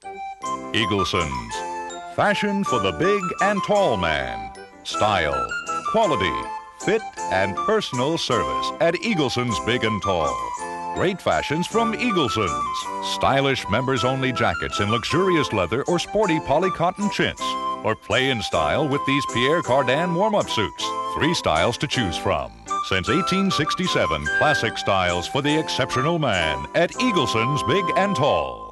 Eagleson's. Fashion for the big and tall man. Style, quality, fit, and personal service at Eagleson's Big and Tall. Great fashions from Eagleson's. Stylish members-only jackets in luxurious leather or sporty poly-cotton chintz. Or play in style with these Pierre Cardin warm-up suits. 3 styles to choose from. Since 1867, classic styles for the exceptional man at Eagleson's Big and Tall.